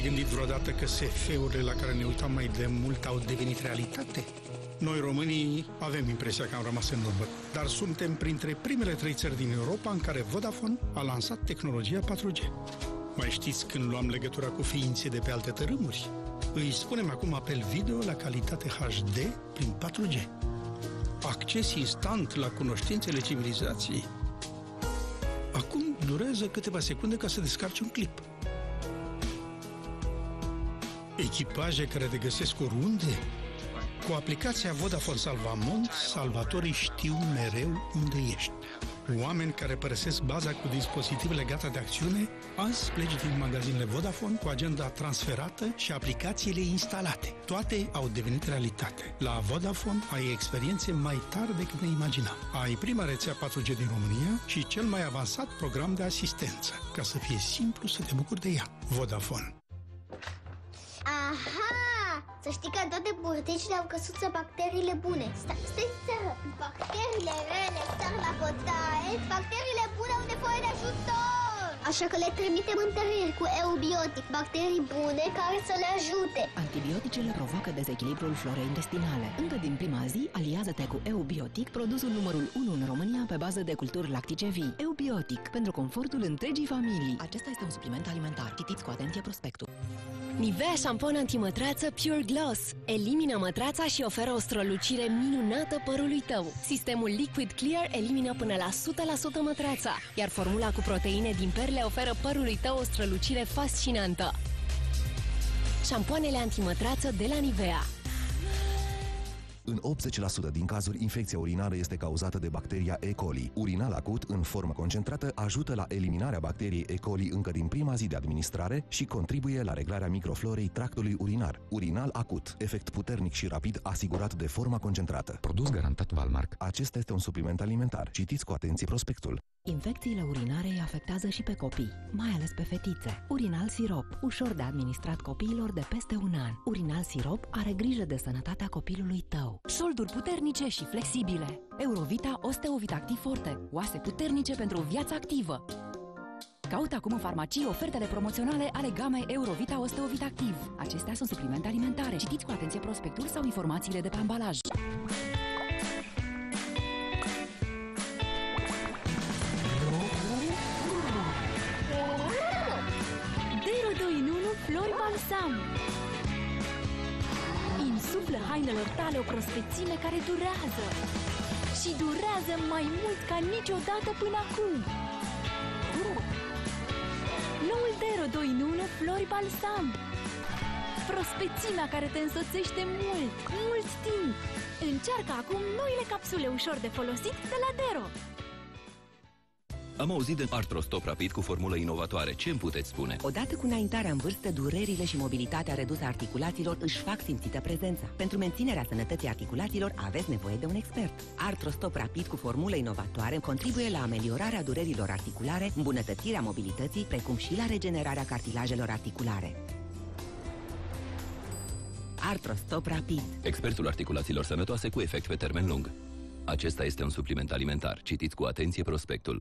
gândit vreodată că SF-urile la care ne uitam mai de mult au devenit realitate? Noi, românii, avem impresia că am rămas în urmă, dar suntem printre primele 3 țări din Europa în care Vodafone a lansat tehnologia 4G. Mai știți când luam legătura cu ființe de pe alte tărâmuri? Îi spunem acum apel video la calitate HD prin 4G. Acces instant la cunoștințele civilizației. Acum durează câteva secunde ca să descarci un clip. Echipaje care te găsesc oriunde. Cu aplicația Vodafone Salvamont, salvatorii știu mereu unde ești. Oameni care părăsesc baza cu dispozitivele gata de acțiune, azi pleci din magazinele Vodafone cu agenda transferată și aplicațiile instalate. Toate au devenit realitate. La Vodafone ai experiențe mai tari decât ne imaginam. Ai prima rețea 4G din România și cel mai avansat program de asistență, ca să fie simplu să te bucuri de ea. Vodafone. Aha! Să știi că în toate burticile au căsuță bacteriile bune. Stai, bacteriile rele sar la bătaie, bacteriile bune au nevoie de ajutor. Așa că le trimitem întăriri cu Eubiotic, bacterii bune care să le ajute. Antibioticele provoacă dezechilibrul florei intestinale. Încă din prima zi, aliază-te cu Eubiotic, produsul numărul 1 în România pe bază de culturi lactice vii. Eubiotic, pentru confortul întregii familii. Acesta este un supliment alimentar. Citiți cu atenție prospectul. Nivea șampon antimătrață Pure Gloss elimină mătrața și oferă o strălucire minunată părului tău. Sistemul Liquid Clear elimină până la 100% mătrața, iar formula cu proteine din perle oferă părului tău o strălucire fascinantă. Șampoanele antimătrață de la Nivea. În 80% din cazuri, infecția urinară este cauzată de bacteria E. coli. Urinal acut, în formă concentrată, ajută la eliminarea bacteriei E. coli încă din prima zi de administrare și contribuie la reglarea microflorei tractului urinar. Urinal acut, efect puternic și rapid asigurat de forma concentrată. Produs garantat Valmark. Acesta este un supliment alimentar. Citiți cu atenție prospectul. Infecțiile urinare îi afectează și pe copii, mai ales pe fetițe. Urinal Sirop, ușor de administrat copiilor de peste 1 an. Urinal Sirop are grijă de sănătatea copilului tău. Șolduri puternice și flexibile. Eurovita Osteovitactiv Forte. Oase puternice pentru o viață activă. Caută acum în farmacii ofertele promoționale ale gamei Eurovita Osteovitactiv. Acestea sunt suplimente alimentare. Citiți cu atenție prospectul sau informațiile de pe ambalaj. Dero 2 în 1 Flori Balsam. Insuflă hainelor tale o prospețime care durează. Și durează mai mult ca niciodată până acum. Noul Dero 2 în 1 Flori Balsam. Prospețimea care te însoțește mult, mult timp. Încearcă acum noile capsule ușor de folosit de la Dero. Am auzit de Arthrostop Rapid cu formulă inovatoare. Ce îmi puteți spune? Odată cu înaintarea în vârstă, durerile și mobilitatea redusă a articulațiilor își fac simțită prezența. Pentru menținerea sănătății articulațiilor aveți nevoie de un expert. Arthrostop Rapid cu formulă inovatoare contribuie la ameliorarea durerilor articulare, îmbunătățirea mobilității, precum și la regenerarea cartilajelor articulare. Arthrostop Rapid. Expertul articulațiilor sănătoase cu efect pe termen lung. Acesta este un supliment alimentar. Citiți cu atenție prospectul.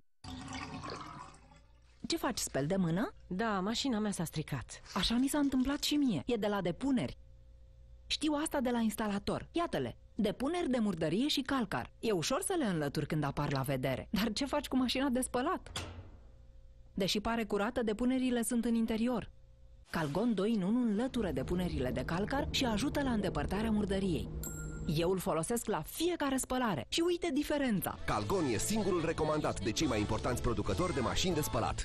Ce faci, speli de mână? Da, mașina mea s-a stricat. Așa mi s-a întâmplat și mie. E de la depuneri. Știu asta de la instalator. Iată-le. Depuneri de murdărie și calcar. E ușor să le înlături când apar la vedere. Dar ce faci cu mașina de spălat? Deși pare curată, depunerile sunt în interior. Calgon 2 în 1 înlătură depunerile de calcar și ajută la îndepărtarea murdăriei. Eu îl folosesc la fiecare spălare și uite diferența. Calgon e singurul recomandat de cei mai importanți producători de mașini de spălat.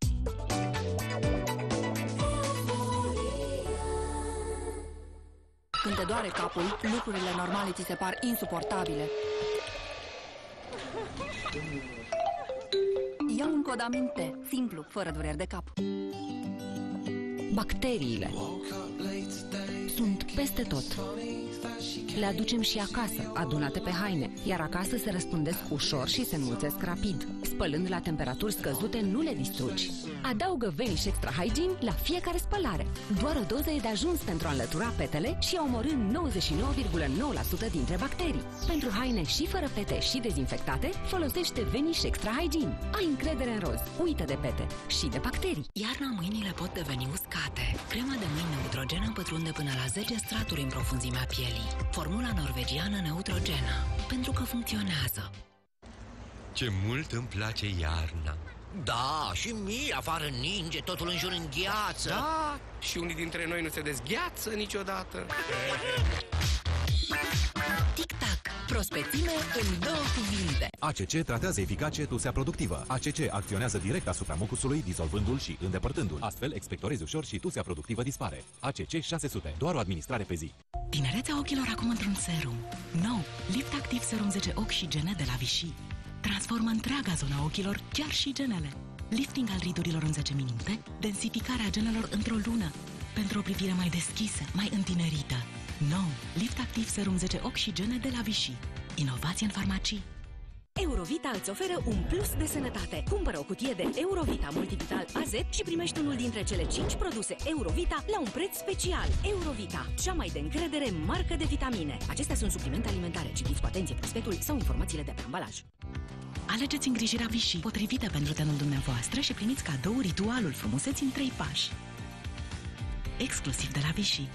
Când te doare capul, lucrurile normale ți se par insuportabile. Ia un Codaminte, simplu, fără dureri de cap. Bacteriile sunt peste tot. Le aducem și acasă, adunate pe haine, iar acasă se răspândesc ușor și se înmulțesc rapid. Spălând la temperaturi scăzute, nu le distrugi. Adaugă Vanish Extra Hygiene la fiecare spălare. Doar o doză e de ajuns pentru a înlătura petele și a omorî 99,9% dintre bacterii. Pentru haine și fără pete și dezinfectate, folosește Vanish Extra Hygiene. Ai încredere în roz, uită de pete și de bacterii. Iarna mâinile pot deveni uscate. Crema de mâini Neutrogena pătrunde până la 10 straturi în profunzimea pielii. Formula norvegiană Neutrogena. Pentru că funcționează. Ce mult îmi place iarna. Da, și mie afară ninge, totul în jur în gheață. Da, și unii dintre noi nu se dezgheață niciodată. Tic-tac, prospețime în 2 cuvinte. ACC tratează eficace tusea productivă. ACC acționează direct asupra mucusului, dizolvându-l și îndepărtându-l. Astfel, expectorezi ușor și tusea productivă dispare. ACC 600. Doar o administrare pe zi. Tinerețea ochilor acum într-un serum. Nou, Lift Activ Serum 10 ochi și gene de la Vichy. Transformă întreaga zona ochilor, chiar și genele. Lifting al ridurilor în 10 minute, densificarea genelor într-o lună. Pentru o privire mai deschisă, mai întinerită. Nou, Lift Activ Serum 10 ochi și gene de la Vichy. Inovație în farmacii. Eurovita îți oferă un plus de sănătate. Cumpără o cutie de Eurovita Multivital AZ și primești unul dintre cele 5 produse Eurovita la un preț special. Eurovita, cea mai de încredere marcă de vitamine. Acestea sunt suplimente alimentare. Citiți cu atenție prospectul sau informațiile de pe ambalaj. Alegeți îngrijirea Vichy, potrivită pentru tenul dumneavoastră și primiți cadou ritualul frumuseții în 3 pași. Exclusiv de la Vichy.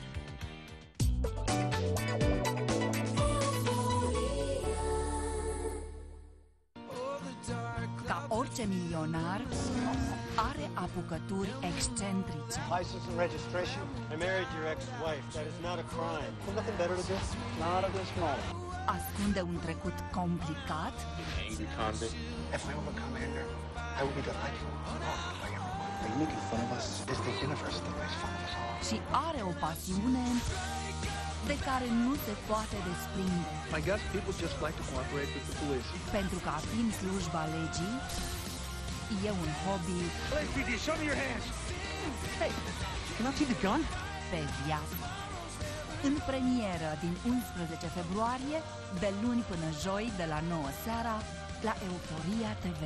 Ca orice milionar, are apucături excentrice. License and registration. I married your ex-wife. That is not a crime. There's nothing better to do. Not at this moment. Ascunde un trecut complicat. Angry convict. If I were commander, I would be delightful. Are you making fun of us? It's the universe that makes fun of us all. Și are o pasiune de care nu se poate desprinde. I guess people just like to cooperate with the police. Pentru că a fi în slujba legii e un hobby. LAPD, show me your hands. Hey, can I see the gun? Pe viață. În premieră din 11 februarie, de luni până joi, de la 9 seara, la Euforia TV.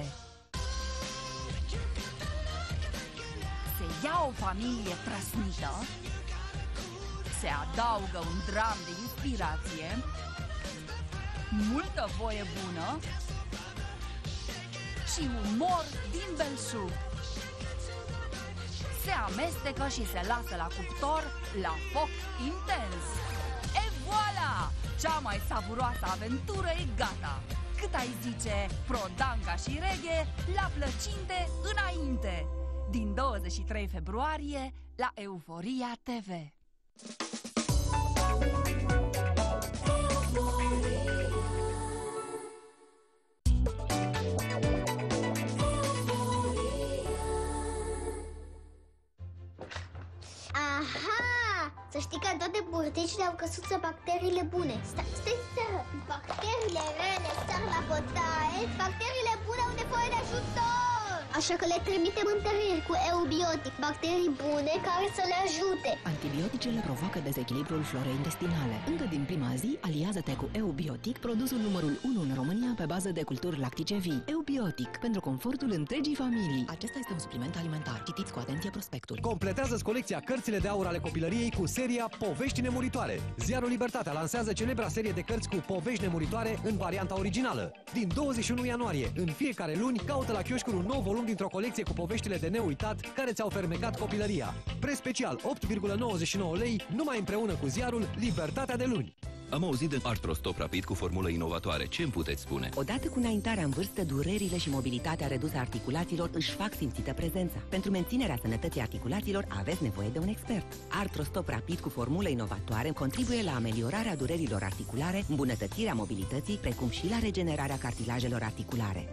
Se ia o familie trăsnită, se adaugă un dram de inspirație, multă voie bună și umor din belșug. Se amestecă și se lasă la cuptor la foc intens. E voilà! Cea mai savuroasă aventură e gata! Cât ai zice Prodanga și reghe la plăcinte înainte! Din 23 februarie la Euforia TV. Aha! Să știi că în toate burticile au căsuță bacteriile bune. Stai seara! Bacteriile rele sar la bătaie, bacteriile bune au nevoie de ajutor! Așa că le trimitem întăriri cu Eubiotic, bacterii bune care să le ajute. Antibioticele provoacă dezechilibrul florei intestinale. Încă din prima zi, aliază-te cu Eubiotic, produsul numărul 1 în România pe bază de culturi lactice vii. Eubiotic, pentru confortul întregii familii. Acesta este un supliment alimentar. Citiți cu atenție prospectul. Completează-ți colecția Cărțile de aur ale copilăriei cu seria Povești nemuritoare. Ziarul Libertatea lansează celebra serie de cărți cu povești nemuritoare în varianta originală. Din 21 ianuarie, în fiecare luni, caută la chioșcuri un nou volum dintr-o colecție cu poveștile de neuitat care ți-au fermecat copilăria. Preț special 8,99 lei, numai împreună cu ziarul Libertatea de luni. Am auzit de Arthrostop Rapid cu formulă inovatoare. Ce îmi puteți spune? Odată cu înaintarea în vârstă, durerile și mobilitatea redusă a articulațiilor își fac simțită prezența. Pentru menținerea sănătății articulațiilor aveți nevoie de un expert. Arthrostop Rapid cu formulă inovatoare contribuie la ameliorarea durerilor articulare, îmbunătățirea mobilității, precum și la regenerarea cartilajelor articulare.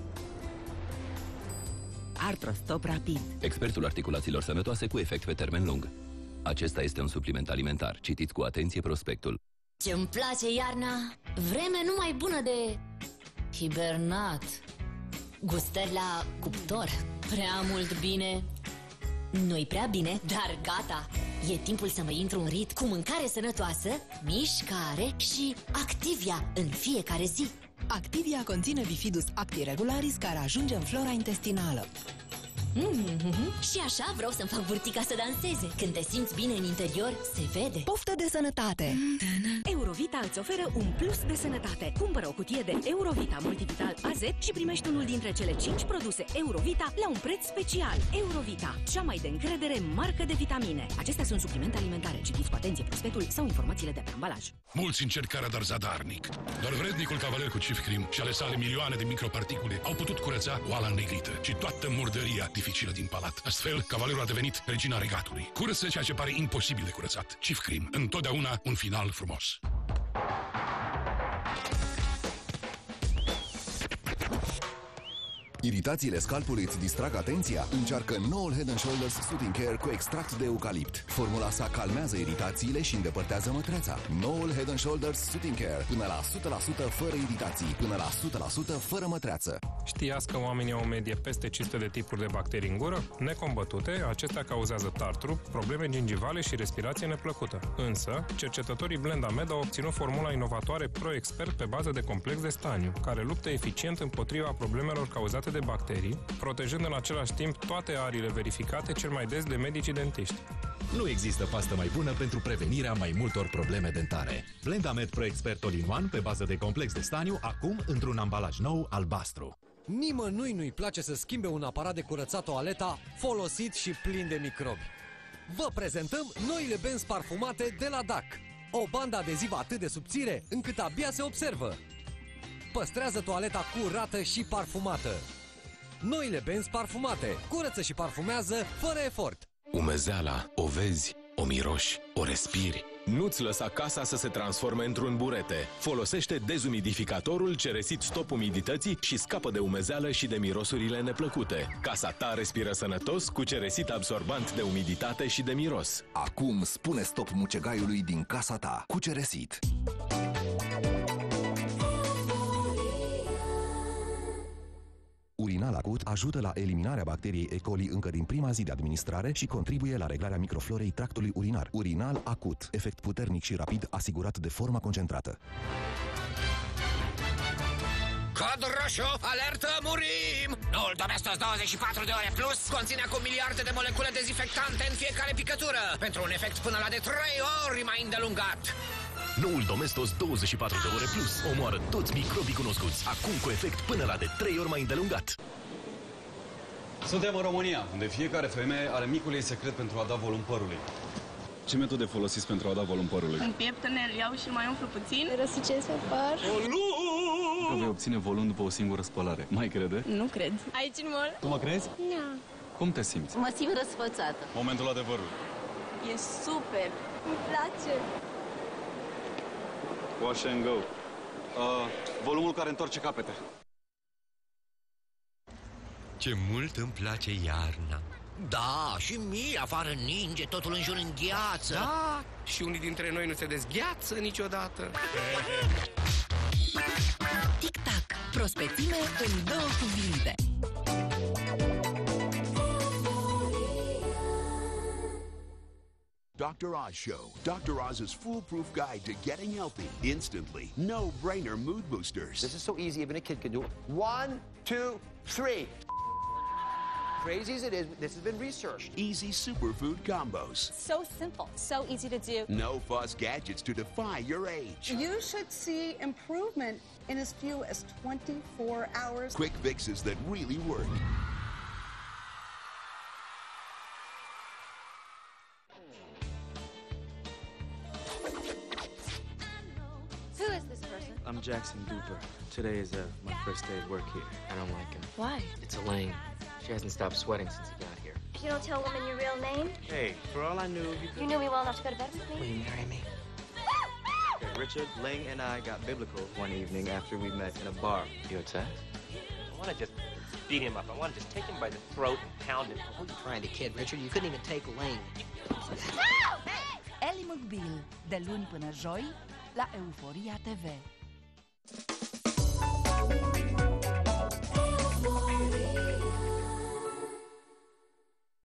Arthrostop Rapid. Expertul articulațiilor sănătoase cu efect pe termen lung. Acesta este un supliment alimentar. Citiți cu atenție prospectul. Ce-mi place iarna, vreme numai bună de hibernat. Gustări la cuptor, prea mult bine. Nu-i prea bine, dar gata. E timpul să mai intru în ritm cu mâncare sănătoasă, mișcare și Activia în fiecare zi. Activia conține Bifidus actiregularis care ajunge în flora intestinală. Și așa vreau să-mi fac burtica să danseze. Când te simți bine în interior, se vede. Poftă de sănătate! Eurovita îți oferă un plus de sănătate. Cumpără o cutie de Eurovita Multivital AZ și primești unul dintre cele 5 produse Eurovita la un preț special. Eurovita, cea mai de încredere marcă de vitamine. Acestea sunt suplimente alimentare. Citiți cu atenție prospectul sau informațiile de pe ambalaj. Mulți încercarea, dar zadarnic. Doar vrednicul cavaler cu Chief Cream și ale sale milioane de microparticule au putut curăța oala negrită și toată murdăria dificilă din palat. Astfel, cavalerul a devenit regina regatului. Curăță ceea ce pare imposibil de curățat. Chief Cream. Întotdeauna un final frumos. Iritațiile scalpului îți distrag atenția? Încearcă noul Head & Shoulders Soothing Care cu extract de eucalipt. Formula sa calmează iritațiile și îndepărtează mătreața. Noul Head & Shoulders Soothing Care. Până la 100% fără iritații. Până la 100% fără mătreață. Știați că oamenii au în medie peste 500 de tipuri de bacterii în gură? Necombătute, acestea cauzează tartru, probleme gingivale și respirație neplăcută. Însă, cercetătorii Blendamed au obținut formula inovatoare ProExpert pe bază de complex de staniu, care luptă eficient împotriva problemelor cauzate de bacterii, protejând în același timp toate ariile verificate cel mai des de medicii dentiști. Nu există pastă mai bună pentru prevenirea mai multor probleme dentare. Blendamed ProExpert All-in-One pe bază de complex de staniu, acum într-un ambalaj nou albastru. Nimănui nu-i place să schimbe un aparat de curățat toaleta folosit și plin de microbi. Vă prezentăm noile benzi parfumate de la DAC. O bandă adezivă atât de subțire încât abia se observă. Păstrează toaleta curată și parfumată. Noile benzi parfumate. Curăță și parfumează fără efort. Umezeala, o vezi, o miroși, o respiri. Nu-ți lăsa casa să se transforme într-un burete. Folosește dezumidificatorul Ceresit Stop Umidității și scapă de umezeală și de mirosurile neplăcute. Casa ta respiră sănătos cu Ceresit absorbant de umiditate și de miros. Acum spune stop mucegaiului din casa ta cu Ceresit. Urinal acut ajută la eliminarea bacteriei E. coli încă din prima zi de administrare și contribuie la reglarea microflorei tractului urinar. Urinal acut. Efect puternic și rapid asigurat de formă concentrată. Cod roșu, alertă, murim! Noul Domestos 24 de ore plus conține acum miliarde de molecule dezinfectante în fiecare picătură, pentru un efect până la de 3 ori mai îndelungat. Noul Domestos 24 de ore plus omoară toți microbii cunoscuți, acum cu efect până la de 3 ori mai îndelungat. Suntem în România, unde fiecare femeie are micul ei secret pentru a da volum părului. Ce metode folosiți pentru a da volum părului? În pieptăne îl iau și mai umflu puțin. Răsucesc pe păr. Că vei obține volum după o singură spălare. Mai crede? Nu cred. Aici în mall? Tu mă crezi? Nu. Cum te simți? Mă simt răsfățată. Momentul adevărului. E super. Îmi place. Wash and go. Volumul care întoarce capete. Ce mult îmi place iarna. Da, și mie afară ninge, totul în jur în gheață. Da, și unii dintre noi nu se dezgheață niciodată. Tic-tac, prospețime în 2 cuvinte. Dr. Oz Show. Dr. Oz's foolproof guide to getting healthy instantly. No-brainer mood boosters. This is so easy, even a kid can do it. 1, 2, 3. Crazy as it is, this has been researched. Easy superfood combos. So simple, so easy to do. No fuss gadgets to defy your age. You should see improvement in as few as 24 hours. Quick fixes that really work. Who is this person? I'm Jackson Duper. Today is my first day at work here. I don't like him. Why? It's Elaine. She hasn't stopped sweating since he got here. You don't tell a woman your real name? Hey, for all I knew, you could... You knew me well enough to go to bed with me? Will you marry me? Okay, Richard, Ling, and I got biblical one evening after we met in a bar. You had sex? I want to just beat him up. I want to just take him by the throat and pound him. Who are you trying to kid, Richard? You couldn't even take Ling. Ellie McBeal, de luni până joi, la Euphoria TV.